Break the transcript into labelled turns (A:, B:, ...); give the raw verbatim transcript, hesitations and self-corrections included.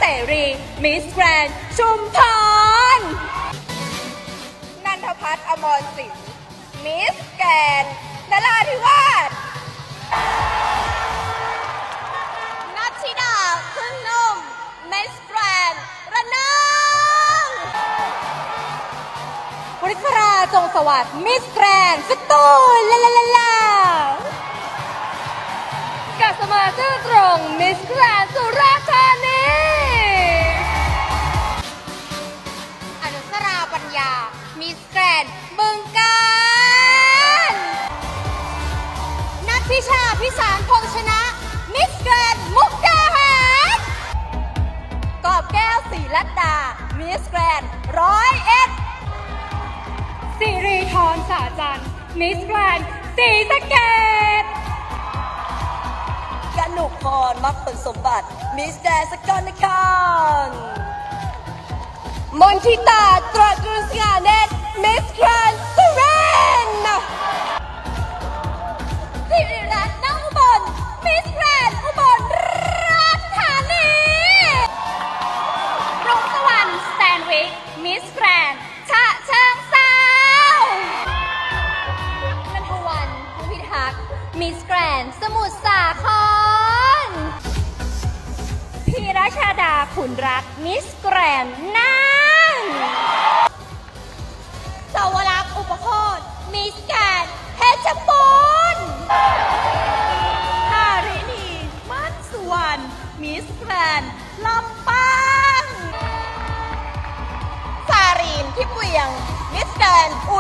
A: รีมิสแกรนด์ชุมพรนันทพัฒน์อมรสินมิสแกรนด์นราธิวาสนัทธิดาพึ่งนุ่มมิสแกรนด์ระนองวริศราจงสวัสดิ์มิสแกรนด์สตูลลาลาลาลากัสมาซื่อตรงมิสแกรนด์สุราษฎร์ธานีอนุสราปัญญามิสแกรนด์บึงกาฬนัทธิชาพิสารพงษ์ชนะมิสแกรนด์มุกดาหารกอบแก้วศรีลัดดามิสแกรนด์ร้อยเอ็ดสิริธรสาจันทร์มิสแกรนด์ศรีสะเกษกนุกพรมักผลสมบัติมิสแกรนด์สกลนครมนทิตาตระกูลสง่าเนตรมิสแกรนด์สุรินทร์สิริรัตน์นั่งอุบลมิสแกรนด์อุบลราชธานีรุ่งสวรรค์สแตนวิกมิสแกรนด์ฉะเชิงเทรานันทวันผู้พิทักษ์มิสแกรนด์สมุทรสาครพีรชาดาขุนรักมิสแกรนด์น่านสาวรักษ์อุปโภคมิสแกรนด์เพชรบูรณ์หารินีมั่นสุวรรณมิสแกรนด์ลำปางสารีนทิพย์เวียงมิสแกรนด์อุ